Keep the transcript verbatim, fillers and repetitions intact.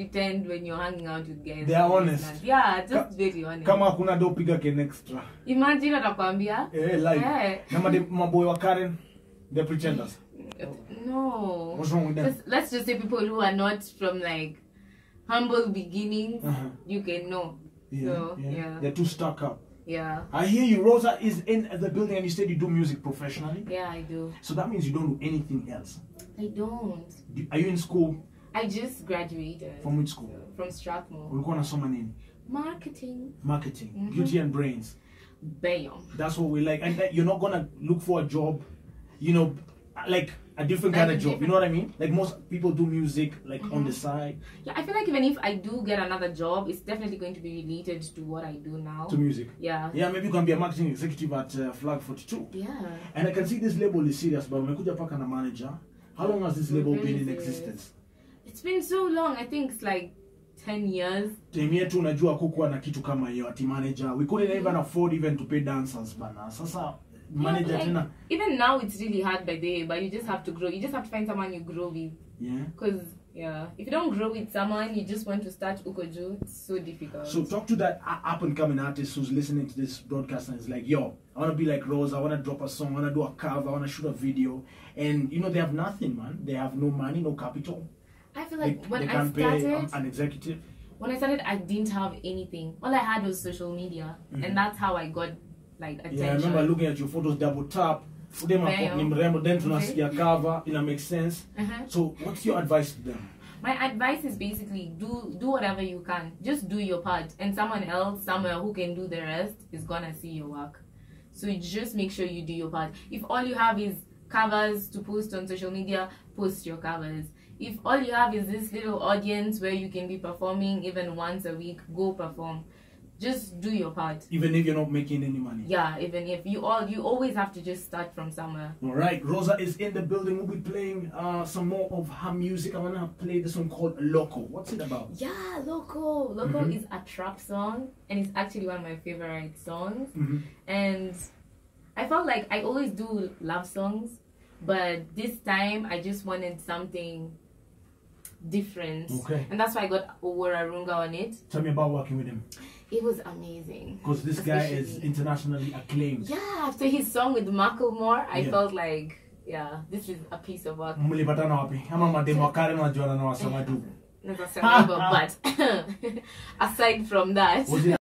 pretend when you're hanging out with guys. They are honest. Yeah, just Ka very honest. Kama kuna do piga ken extra. Imagine atakwambia. Eh, like. Yeah. Nama de maboy wa Karen, they're pretenders. No. What's wrong with them? Let's, let's just say people who are not from like humble beginnings, uh-huh. you can know. Yeah, so, yeah. yeah. They're too stuck up. Yeah. I hear you. Rosa is in the building and you said you do music professionally. Yeah, I do. So that means you don't do anything else. I don't. Do, are you in school? I just graduated. From which school? From Strathmore. Ulikuwa unasoma nini? Marketing. Marketing. Mm-hmm. Beauty and brains. Bam. That's what we like. And uh, you're not gonna look for a job, you know, like a different kind like of job. different... You know what I mean? Like most people do music like mm-hmm. on the side. Yeah, I feel like even if I do get another job, it's definitely going to be related to what I do now. To music. Yeah. Yeah, maybe you can be a marketing executive at uh, Flag forty-two. Yeah. And I can see this label is serious, but umekuja paka na manager. How long has this label Very been in serious. existence? It's been so long. I think it's like ten years. Time yetu unajua kukuwa na kitu kama hiyo ati manager. We couldn't mm-hmm. even afford even to pay dancers bana. Sasa manager yeah, like, tena. Even now it's really hard by the way, but you just have to grow. You just have to find someone you grow with. Yeah. Because yeah, if you don't grow with someone, you just want to start Ukoju, it's so difficult. So talk to that up and coming artist who's listening to this broadcast and is like, yo, I want to be like Rose, I want to drop a song, I want to do a cover, I want to shoot a video. And you know, they have nothing, man. They have no money, no capital. I feel like they, when they I can started, pay um, an executive. When I started, I didn't have anything. All I had was social media. Mm-hmm. And that's how I got like attention. Yeah, I remember looking at your photos, double tap. Then tunasikia cover, it makes sense. Uh-huh. So what's your advice to them? My advice is basically do do whatever you can. Just do your part. And someone else, somewhere who can do the rest is gonna see your work. So you just make sure you do your part. If all you have is covers to post on social media, post your covers. If all you have is this little audience where you can be performing even once a week, go perform. Just do your part. Even if you're not making any money. Yeah, even if you all you always have to just start from somewhere. All right, Rosa is in the building. We'll be playing uh, some more of her music. I wanna play this one called Loco. What's it about? Yeah, Loco. Loco mm-hmm. is a trap song, and it's actually one of my favorite songs. Mm-hmm. And I felt like I always do love songs, but this time I just wanted something different. Okay. And that's why I got Oworarunga on it. Tell me about working with him. It was amazing. Because this guy is internationally acclaimed. Yeah, after his song with Macklemore, I yeah. felt like, yeah, this is a piece of work. Mlipatana wapi? Ama mademo wa Karen wajuana na wasema tu. But aside from that...